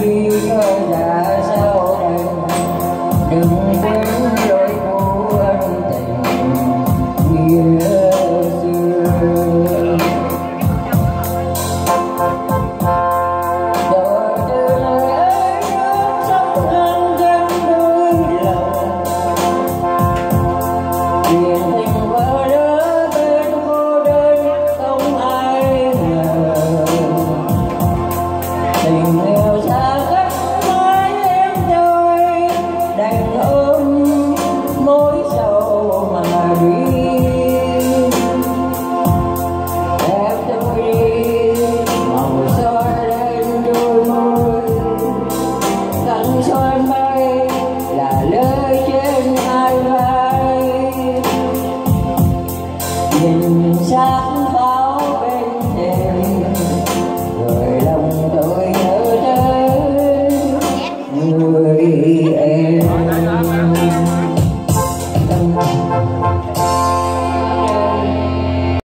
đi ra sao đây, đừng quên lối cũ ân tình nghĩa xưa. Rồi từ nơi ấy nước sông khăn dân đôi lòng, chuyện tình vỡ đỡ bên cô đơn không ai ngờ. Tình yêu xa cách mãi em tôi đành ôm mối sầu mà đi. Em tôi đi màu son lên đôi môi, cánh son bay là lời trên hai vai. Nhìn sáng pháo bên thềm rồi lòng tôi nhớ tới người em.